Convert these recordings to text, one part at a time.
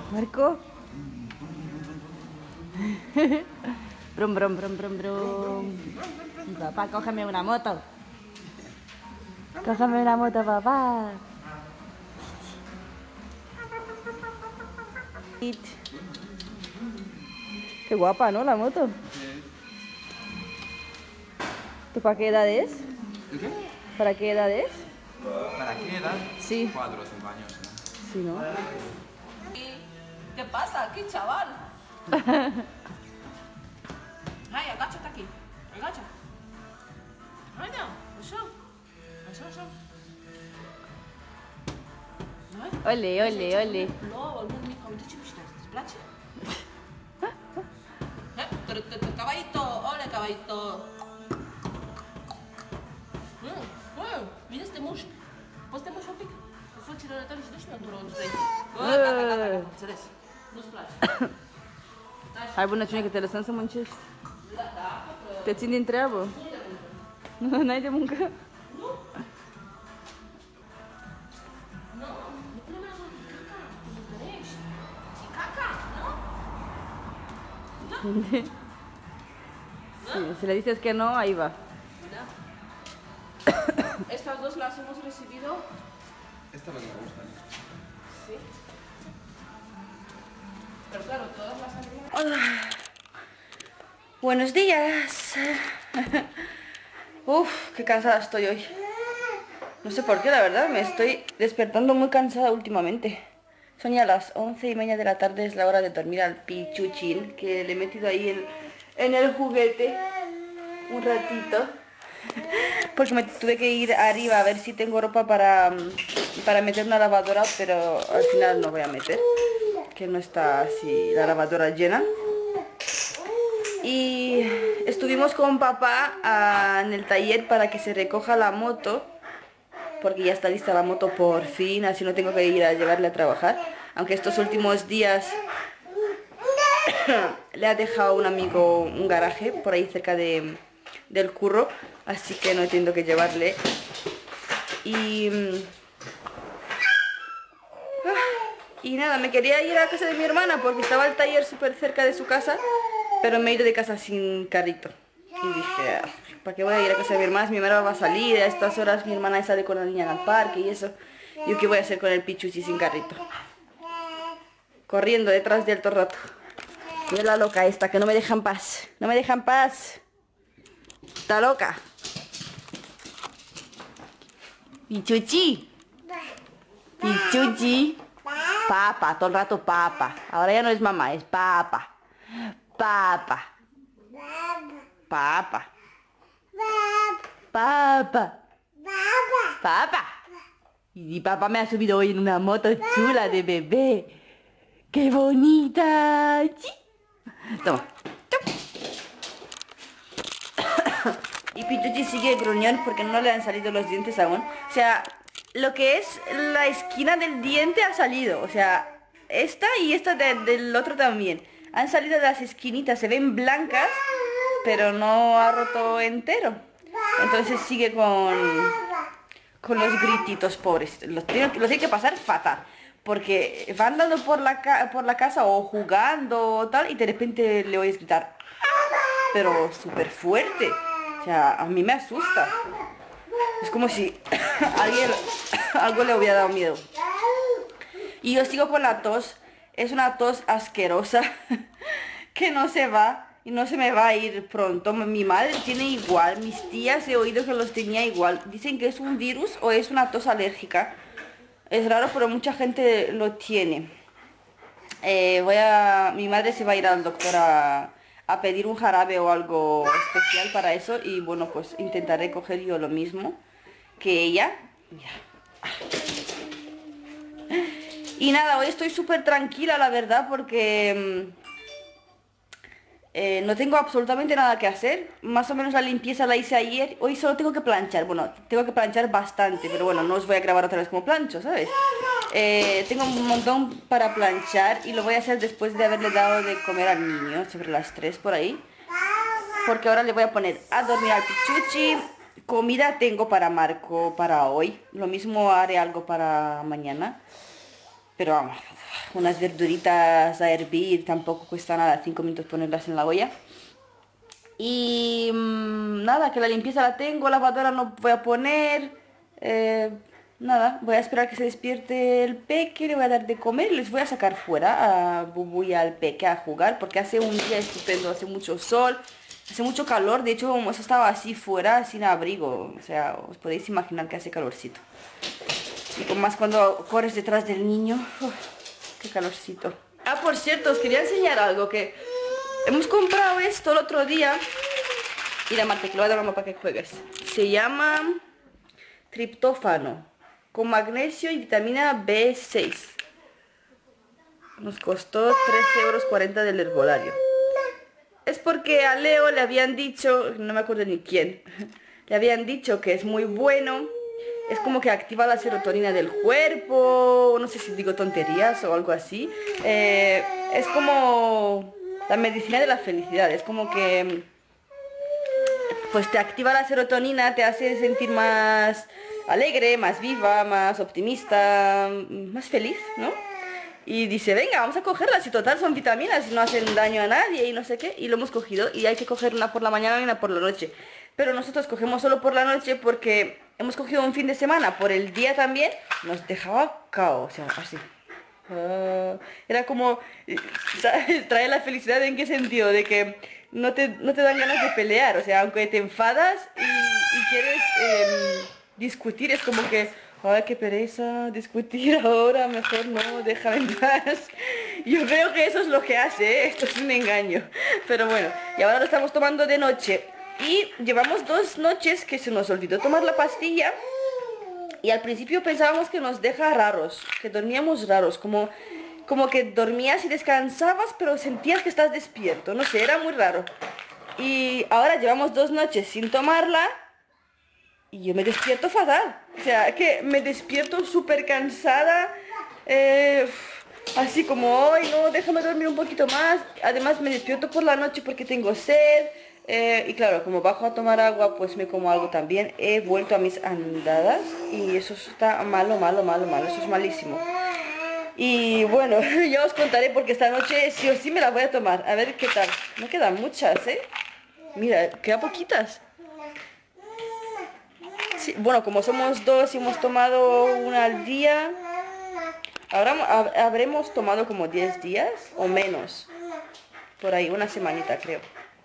Marco. Brum, brum, brum, brum, brum. Papá, cógeme una moto. Cógeme una moto, papá. Qué guapa, ¿no? La moto. ¿Tú para qué edad es? ¿El qué? ¿Para qué edad es? ¿Para qué edad? Sí. 4 o 5 años, ¿no? Sí, ¿no? ¿Qué pasa aquí, chaval? Ay, agáchate aquí. Agacha. Ay, no. Eso. Eso. Ole, ole, ole. No, volvemos mi cabello chiquito. ¿Desplache? Caballito, ole, caballito. Mira este mush. Este mush opik. Facci la letale și nu într-o gata. Înțeles. Nu-ți place. Hai, bunăciune, că te lăsăm să muncești. Te țin din treabă. Nu, n-ai de muncă? Nu. Nu. Nu pune mâna în caca. Te bucărești. E caca, nu? Sí, si le dices que no, ahí va. Da. Estas dos las hemos recibido. Esta es la que me gusta. Sí. Pero claro, todas las han... Buenos días. Uf, qué cansada estoy hoy. No sé por qué, la verdad, me estoy despertando muy cansada últimamente. Son ya las 11:30 de la tarde, es la hora de dormir al pichuchín, que le he metido ahí en el juguete un ratito. Porque me tuve que ir arriba a ver si tengo ropa para meter una lavadora, pero al final no voy a meter, que no está así la lavadora llena. Y estuvimos con papá en el taller para que se recoja la moto, porque ya está lista la moto por fin, así no tengo que ir a llevarle a trabajar. Aunque estos últimos días le ha dejado un amigo un garaje por ahí cerca del curro, así que no tengo que llevarle. Y nada, me quería ir a casa de mi hermana porque estaba el taller súper cerca de su casa, pero me he ido de casa sin carrito. Y dije, ¿para qué voy a ir a casa de mi hermana? Si mi hermana va a salir, a estas horas mi hermana sale con la niña al parque y eso. ¿Yo qué voy a hacer con el pichuchi sin carrito? Corriendo detrás de él todo el rato. Mira la loca esta, que no me deja en paz. No me deja en paz. Está loca. Pichuchi. Pichuchi. Papa, todo el rato papa. Ahora ya no es mamá, es papa. Papa. Papa. Papa. Papa. Y papá me ha subido hoy en una moto chula de bebé. ¡Qué bonita! Toma. Y Pichuchi sigue gruñón porque no le han salido los dientes aún. O sea, lo que es la esquina del diente ha salido. O sea, esta y esta del otro también. Han salido de las esquinitas, se ven blancas, pero no ha roto entero. Entonces sigue con los grititos pobres. Los tiene que pasar fatal. Porque va andando por la casa o jugando o tal y de repente le oyes gritar. Pero súper fuerte. O sea, a mí me asusta. Es como si algo le hubiera dado miedo. Y yo sigo con la tos. Es una tos asquerosa que no se va y no se me va a ir pronto. Mi madre tiene igual, mis tías he oído que los tenía igual. Dicen que es un virus o es una tos alérgica. Es raro, pero mucha gente lo tiene. Mi madre se va a ir al doctor a pedir un jarabe o algo especial para eso. Y bueno, pues intentaré coger yo lo mismo que ella. Mira. Y nada, hoy estoy súper tranquila, la verdad, porque no tengo absolutamente nada que hacer. Más o menos la limpieza la hice ayer. Hoy solo tengo que planchar. Bueno, tengo que planchar bastante, pero bueno, no os voy a grabar otra vez como plancho, ¿sabes? Tengo un montón para planchar y lo voy a hacer después de haberle dado de comer al niño, sobre las 3 por ahí. Porque ahora le voy a poner a dormir al pichuchi. Comida tengo para Marco para hoy. Lo mismo haré algo para mañana. Pero vamos, unas verduritas a hervir, tampoco cuesta nada, 5 minutos ponerlas en la olla. Y nada, que la limpieza la tengo, lavadora no voy a poner. Nada, voy a esperar que se despierte el peque, le voy a dar de comer y les voy a sacar fuera a Bubu y al peque a jugar porque hace un día estupendo, hace mucho sol, hace mucho calor, de hecho hemos estado así fuera sin abrigo, o sea, os podéis imaginar que hace calorcito. Y con más cuando corres detrás del niño, qué calorcito. Ah, por cierto, os quería enseñar algo que hemos comprado esto el otro día. Mira, Marta, que lo voy a dar a mamá para que juegues. Se llama triptófano con magnesio y vitamina B6. Nos costó 13,40 € del herbolario. Es porque a Leo le habían dicho, no me acuerdo ni quién, le habían dicho que es muy bueno. Es como que activa la serotonina del cuerpo, no sé si digo tonterías o algo así. Es como la medicina de la felicidad, es como que pues te activa la serotonina, te hace sentir más alegre, más viva, más optimista, más feliz, ¿no? Y dice, venga, vamos a cogerlas y total son vitaminas y no hacen daño a nadie y no sé qué. Y lo hemos cogido y hay que coger una por la mañana y una por la noche. Pero nosotros cogemos solo por la noche porque hemos cogido un fin de semana. Por el día también nos dejaba cao, o sea, así. Era como, ¿sabes? Trae la felicidad en qué sentido, de que no te dan ganas de pelear, o sea, aunque te enfadas y quieres discutir, es como que, ay, qué pereza discutir ahora, mejor no, déjame en paz. Yo creo que eso es lo que hace, ¿eh? Esto es un engaño, pero bueno, y ahora lo estamos tomando de noche y llevamos 2 noches que se nos olvidó tomar la pastilla. Y al principio pensábamos que nos deja raros, que dormíamos raros, como que dormías y descansabas, pero sentías que estás despierto, no sé, era muy raro. Y ahora llevamos 2 noches sin tomarla y yo me despierto fatal. O sea, que me despierto súper cansada, así como, ay no, déjame dormir un poquito más. Además me despierto por la noche porque tengo sed. Y claro, como bajo a tomar agua, pues me como algo también. He vuelto a mis andadas y eso está malo, eso es malísimo. Y bueno, ya os contaré porque esta noche sí o sí me la voy a tomar. A ver qué tal. No quedan muchas, ¿eh? Mira, quedan poquitas. Sí, bueno, como somos 2 y hemos tomado una al día, habremos tomado como 10 días o menos. Por ahí, una semanita creo.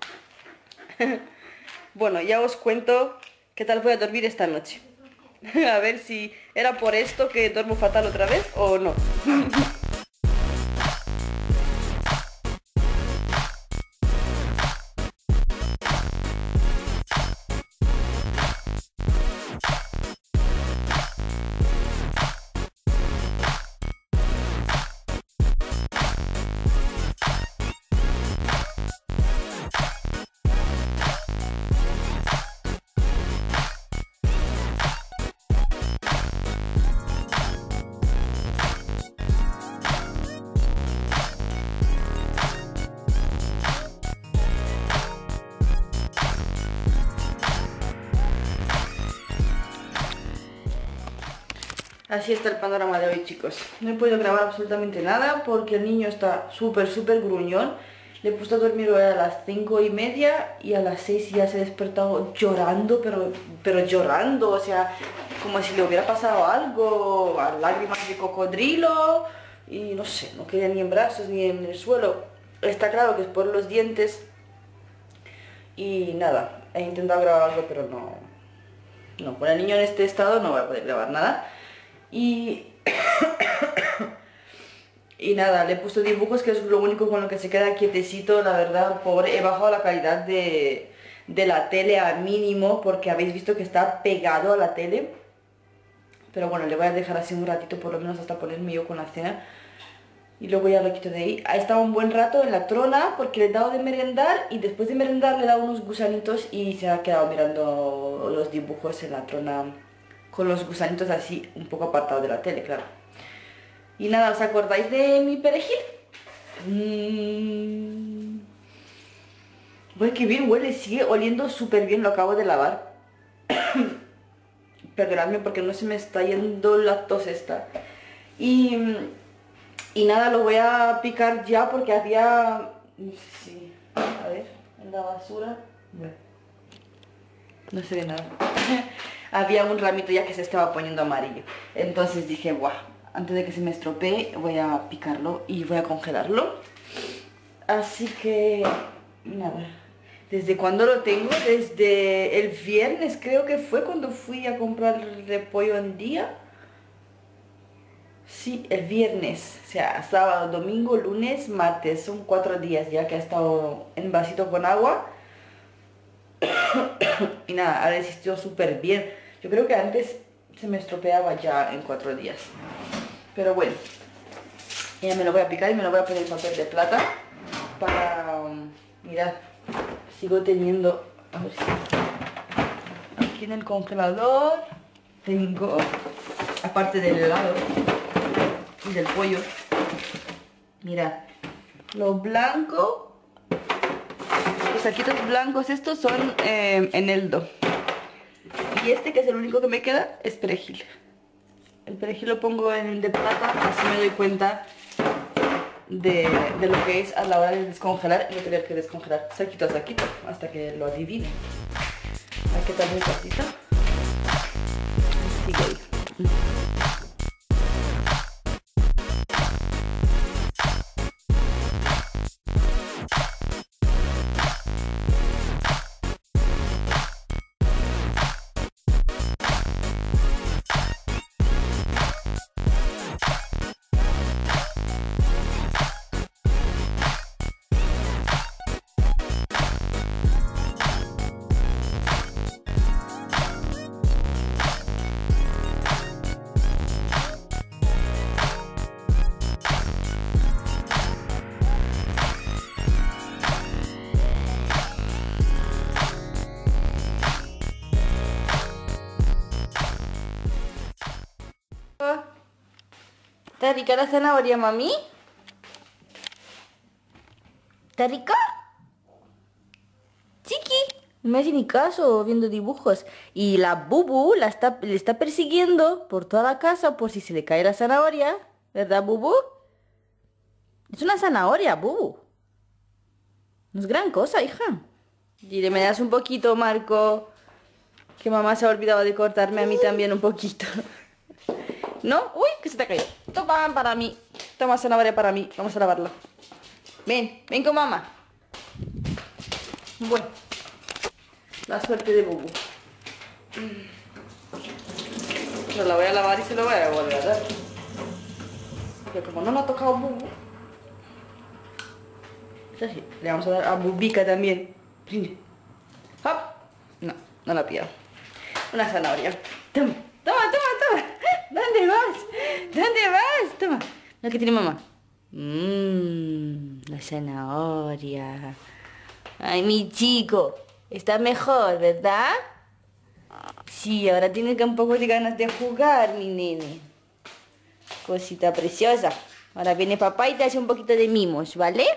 Bueno, ya os cuento qué tal voy a dormir esta noche. A ver si era por esto que duermo fatal otra vez o no. Así está el panorama de hoy, chicos. No he podido grabar absolutamente nada porque el niño está súper gruñón. Le he puesto a dormir hoy a las 5:30 y a las 6 ya se ha despertado llorando, pero llorando, o sea, como si le hubiera pasado algo, a lágrimas de cocodrilo y no sé, no quería ni en brazos ni en el suelo. Está claro que es por los dientes y nada, he intentado grabar algo pero no, con el niño en este estado no voy a poder grabar nada. Y nada, le he puesto dibujos, que es lo único con lo que se queda quietecito, la verdad, pobre. He bajado la calidad de la tele a mínimo porque habéis visto que está pegado a la tele. Pero bueno, le voy a dejar así un ratito, por lo menos hasta ponerme yo con la cena. Y luego ya lo quito de ahí. Ha estado un buen rato en la trona porque le he dado de merendar y después de merendar le he dado unos gusanitos y se ha quedado mirando los dibujos en la trona con los gusanitos así un poco apartado de la tele, claro. Y nada, ¿os acordáis de mi perejil? Uy, qué bien huele, sigue oliendo súper bien, lo acabo de lavar. Perdonadme porque no se me está yendo la tos esta. Y Y nada, lo voy a picar ya porque había... No sé si... A ver, en la basura... Bueno, no se ve nada. Había un ramito ya que se estaba poniendo amarillo. Entonces dije, guau, antes de que se me estropee voy a picarlo y voy a congelarlo. Así que... Nada. ¿Desde cuándo lo tengo? Desde el viernes creo que fue cuando fui a comprar el repollo en día. Sí, el viernes, o sea, sábado, domingo, lunes, martes, son 4 días ya que ha estado en vasito con agua. Y nada, ha resistido súper bien. Yo creo que antes se me estropeaba ya en 4 días. Pero bueno, ya me lo voy a picar y me lo voy a poner en papel de plata para... mirad, sigo teniendo... A ver si... Aquí en el congelador tengo, aparte del helado y del pollo, mirad, lo blanco, los saquitos blancos estos son eneldo. Y este, que es el único que me queda, es perejil. El perejil lo pongo en el de plata, así me doy cuenta de lo que es a la hora de descongelar y no tener que descongelar saquito a saquito hasta que lo adivine. Aquí está muy cortito. Sigue ahí. ¿Está rica la zanahoria, mami? ¿Está rica? Chiqui, no me hace ni caso viendo dibujos. Y la Bubu le está persiguiendo por toda la casa por si se le cae la zanahoria. ¿Verdad, Bubu? Es una zanahoria, Bubu. No es gran cosa, hija. Dile, ¿me das un poquito, Marco? Que mamá se ha olvidado de cortarme a mí también un poquito. ¿No? ¡Uy! Que se te ha caído. Toma para mí. Toma zanahoria para mí. Vamos a lavarla. Ven, ven con mamá. Bueno. La suerte de Bubu. Pero la voy a lavar y se lo voy a volver a dar. Pero como no lo ha tocado Bubu. Es así. Le vamos a dar a Bubica también. ¡Hop! No, no la pido. Una zanahoria. Toma, toma, toma, toma. ¿Dónde vas? ¿Dónde vas? Toma. Mira que tiene mamá. La zanahoria. Ay, mi chico. Está mejor, ¿verdad? Sí, ahora tiene un poco de ganas de jugar, mi nene. Cosita preciosa. Ahora viene papá y te hace un poquito de mimos, ¿vale?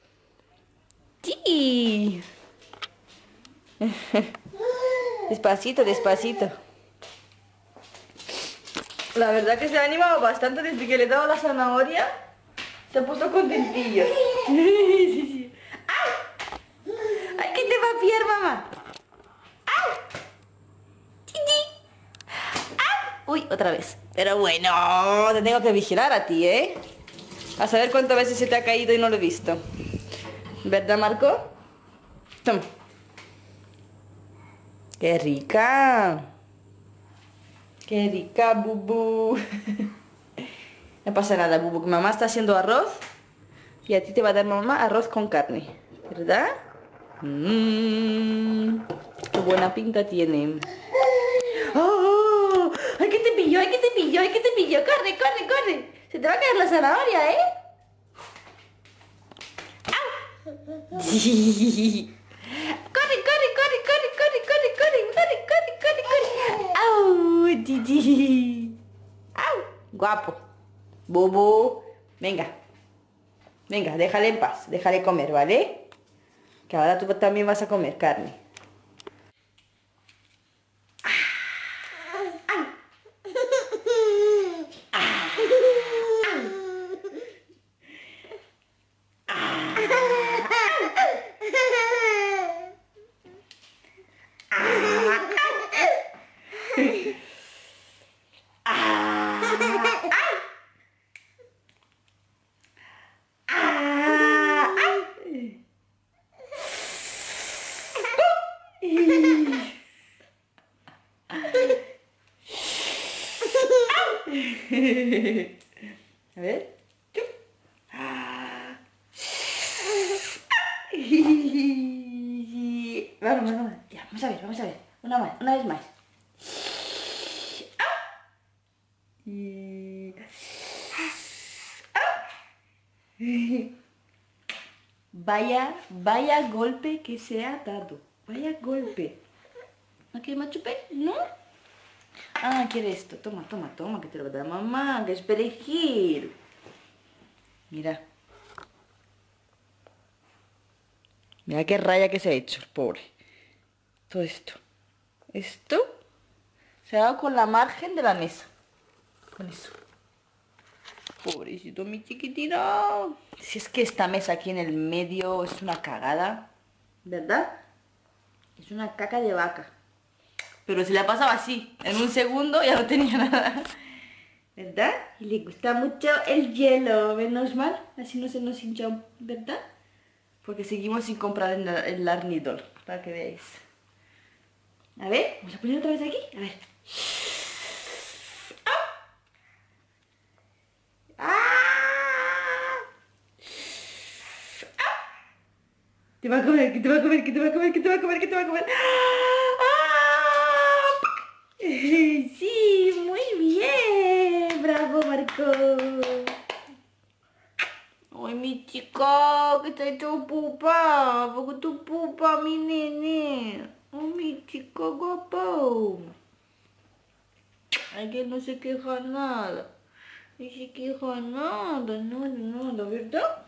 Sí. Despacito, despacito. La verdad que se ha animado bastante desde que le he dado la zanahoria. Se ha puesto contentillo. Sí, sí. ¡Au! ¡Ay, que te va a pillar, mamá! ¡Au! ¡Titi! ¡Au! Uy, otra vez. Pero bueno, te tengo que vigilar a ti, ¿eh? A saber cuántas veces se te ha caído y no lo he visto. ¿Verdad, Marco? Toma. ¡Qué rica! ¡Qué rica, Bubu! No pasa nada, Bubu, que mamá está haciendo arroz y a ti te va a dar mamá arroz con carne, ¿verdad? ¡Qué buena pinta tiene! ¡Oh! ¡Ay, que te pilló! ¡Ay, que te pilló! ¡Ay, que te pilló! ¡Corre, corre, corre! Se te va a caer la zanahoria, ¿eh? ¡Au! Sí. ¡Corre, corre, corre, corre, corre, corre, corre, corre, corre, corre, corre! ¡Au, Titi! ¡Au! Guapo. Bubu, venga. Venga, déjale en paz, déjale comer, ¿vale? Que ahora tú también vas a comer carne. Vamos, vamos. Ya, vamos a ver, vamos a ver. Una más, una vez más. Vaya golpe que se ha dado. Vaya golpe. ¿No quieres más chupé? ¿No? Ah, quiere esto. Toma, toma, toma, que te lo va a dar mamá, que es perejil. Mira. Mira qué raya que se ha hecho, pobre. Todo esto. Esto se ha dado con la margen de la mesa. Con eso. Pobrecito mi chiquitino. Si es que esta mesa aquí en el medio es una cagada, ¿verdad? Es una caca de vaca. Pero se la pasaba así. En un segundo ya no tenía nada. ¿Verdad? Y le gusta mucho el hielo. Menos mal. Así no se nos hincha, ¿verdad? Porque seguimos sin comprar el Larnidol. Para que veáis. A ver, vamos a poner otra vez aquí. A ver. Te va a comer, que te va a comer, que te va a comer, que te va a comer, que te va a comer. Sí, muy bien. Bravo, Marco. Ay, mi chico, que te ha hecho pupa. Porque tu pupa, mi nene. Ay, mi chico guapo. Ay, que no se queja nada. No se queja nada, nada, ¿verdad?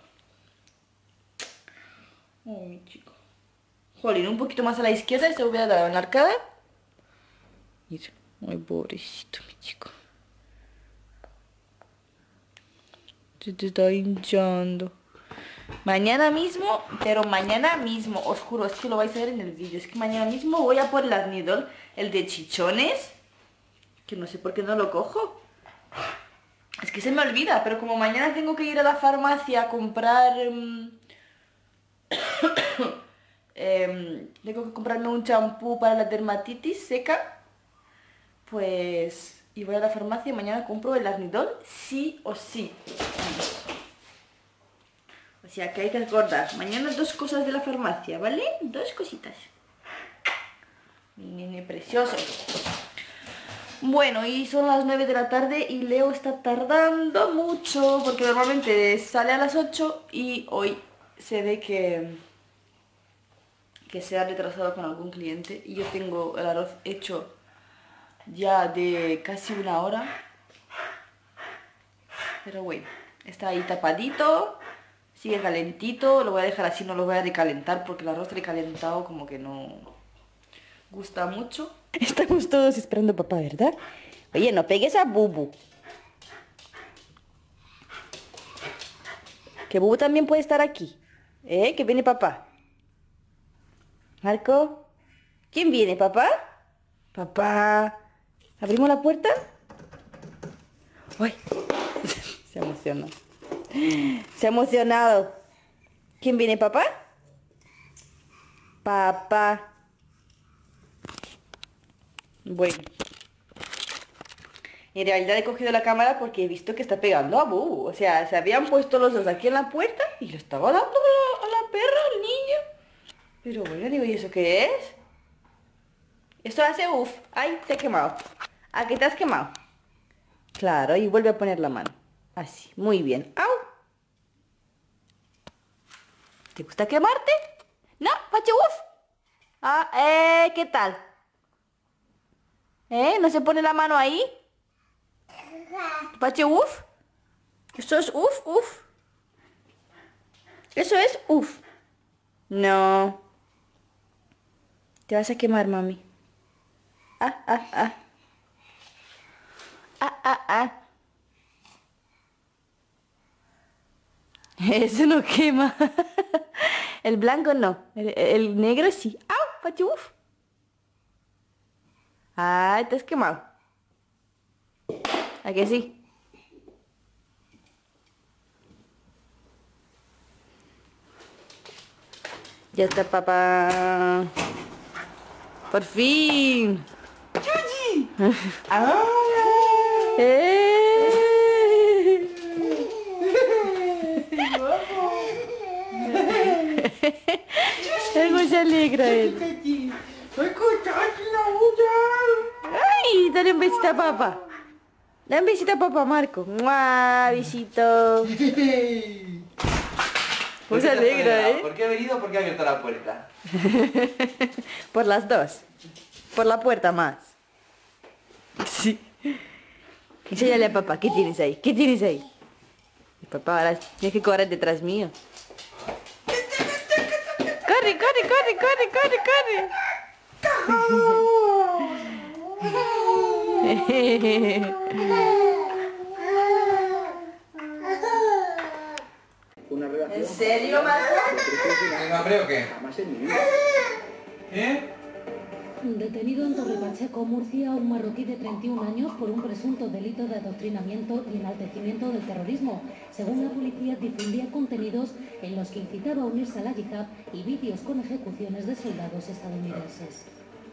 Oh, mi chico. Jolín, un poquito más a la izquierda y se hubiera dado en la arcada. Mira, ay, pobrecito, mi chico. Se te está hinchando. Mañana mismo, pero mañana mismo, os juro, es que lo vais a ver en el vídeo. Es que mañana mismo voy a por el Larnidol, el de chichones. Que no sé por qué no lo cojo. Es que se me olvida, pero como mañana tengo que ir a la farmacia a comprar... tengo que comprarme un champú para la dermatitis seca, pues, y voy a la farmacia y mañana compro el Larnidol sí o sí. O sea que hay que acordar, mañana 2 cosas de la farmacia, ¿vale? 2 cositas. Mi nene precioso. Bueno, y son las 9 de la tarde y Leo está tardando mucho, porque normalmente sale a las 8 y hoy se ve que se ha retrasado con algún cliente y yo tengo el arroz hecho ya de casi 1 hora, pero bueno, está ahí tapadito, sigue calentito, lo voy a dejar así, no lo voy a recalentar porque el arroz recalentado como que no gusta mucho. Estamos todos esperando a papá, ¿verdad? Oye, no pegues a Bubu, que Bubu también puede estar aquí, que viene papá. Marco, ¿quién viene, papá? Papá, ¿abrimos la puerta? ¡Uy! Se emocionó. Se ha emocionado. ¿Quién viene, papá? Papá. Bueno. En realidad he cogido la cámara porque he visto que está pegando a Bubu. O sea, se habían puesto los dos aquí en la puerta y le estaba dando a la perra, al niño. Pero bueno, digo, ¿y eso qué es? Esto hace uff. Ay, te he quemado. ¿A qué te has quemado? Claro, y vuelve a poner la mano. Así, muy bien. ¡Au! ¿Te gusta quemarte? ¿No? ¿Pache uff? Ah, ¿qué tal? ¿No se pone la mano ahí? ¿Pache uff? ¿Eso es uff, uff? ¿Eso es uff? No. Te vas a quemar, mami. Ah, ah, ah. Ah, ah, ah. Eso no quema. El blanco no. El negro sí. ¡Au! ¡Pachuf! Ah, te has quemado. ¿A que sí? Ya está, papá. ¡Por fin! ¡Chuchi! ¡Ah! Algo se alegra él. ¡Ay! Dale un besito a papá. Dale un besito a papá, Marco. ¡Mua! Besito. Pues se alegra, ¿eh? ¿Por qué he venido? ¿Por qué he abierto la puerta? Por las dos. Por la puerta más. Sí. Enséñale a papá, ¿qué tienes ahí? ¿Qué tienes ahí? Y papá, ahora tienes que correr detrás mío. ¡Corre, corre, corre, corre, corre, corre! ¿En serio, Marco? ¿Tengo hambre o qué? ¿Eh? Detenido en Torre Pacheco, Murcia, un marroquí de 31 años por un presunto delito de adoctrinamiento y enaltecimiento del terrorismo. Según la policía, difundía contenidos en los que incitaba a unirse a la yihad y vídeos con ejecuciones de soldados estadounidenses.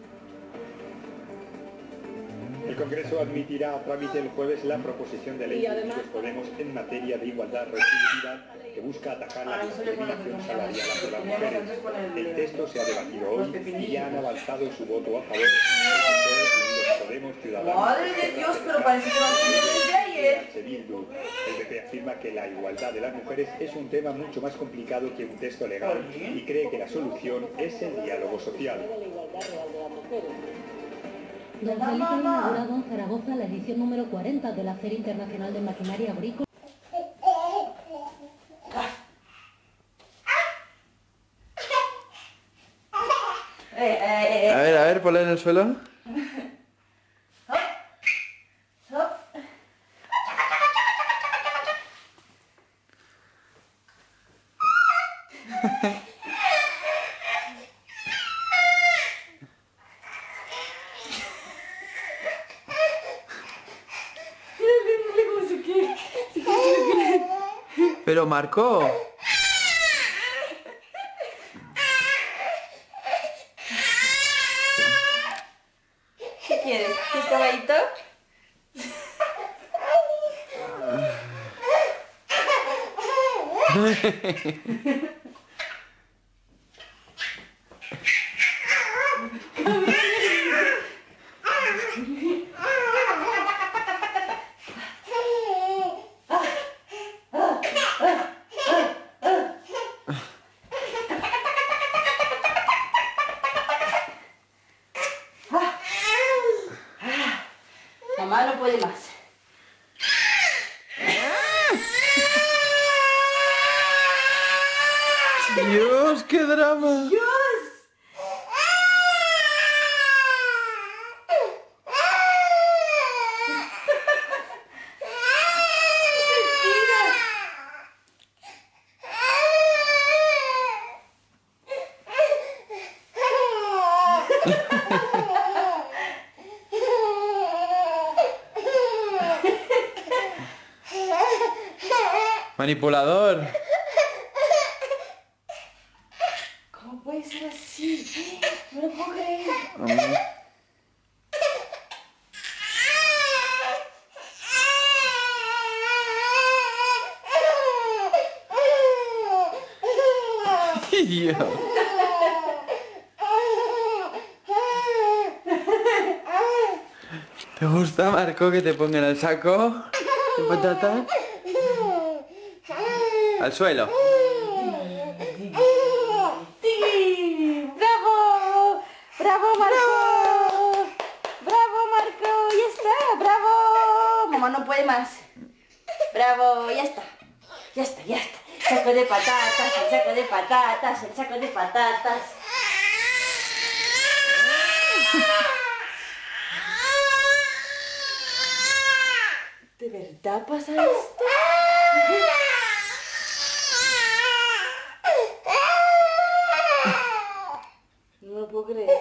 El Congreso admitirá a trámite el jueves la proposición de ley de Unidos Podemos en materia de igualdad retributiva que busca atacar la discriminación salarial hacia las mujeres. El texto se ha debatido hoy y ya han avanzado en su voto a favor Unidos Podemos, Ciudadanos. ¡Madre de Dios! Pero parece que no tiene desde ayer. El PP afirma que la igualdad de las mujeres es un tema mucho más complicado que un texto legal y cree que la solución es el diálogo social. Don Felipe ha inaugurado en Zaragoza la edición número 40 de la Feria Internacional de Maquinaria Agrícola. A ver, ponla en el suelo. Pero Marco. ¿Qué quieres? ¿Quieres caballito? Mamá no puede más. Dios, qué drama. ¡Dios! Manipulador. ¿Cómo puede ser así? No lo puedo creer. Dios. ¿Te gusta, Marco, que te pongan el saco de patata? Al suelo. ¡Sí! ¡Bravo! ¡Bravo, Marco! ¡Bravo, Marco! ¡Ya está! ¡Bravo! Mamá no puede más. ¡Bravo! ¡Ya está! ¡Ya está! ¡Ya está! ¡Saco de patatas! ¡El saco de patatas! ¡El saco de patatas! ¿De verdad pasa esto? No lo puedo creer.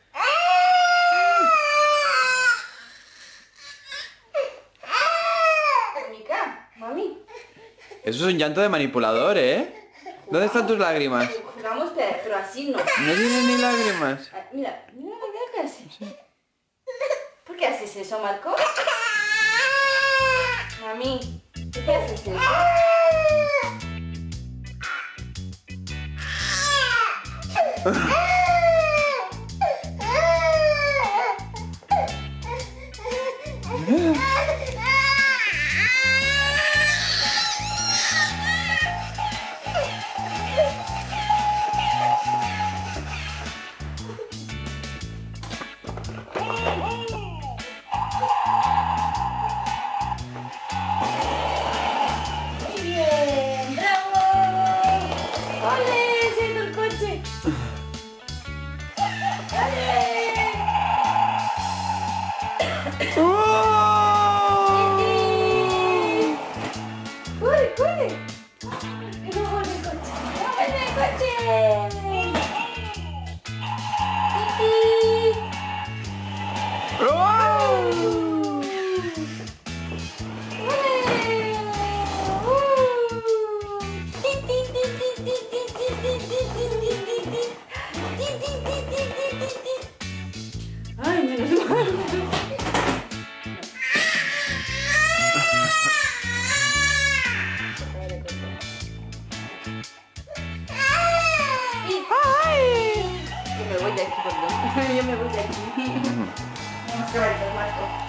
Mica, mami. Eso es un llanto de manipulador, ¿eh? ¿Dónde están tus lágrimas? Jugamos, pero así no. No tienes ni lágrimas. Ah, mira, mira qué hace. ¿Por qué haces eso, Marco? Mami, ¿por qué haces eso? ¡Que no vuelve el coche! ¡No vuelve el coche! Ay, menos mal. Yo me voy de aquí, perdón. Yo me voy de aquí. Vamos a ver, Marco.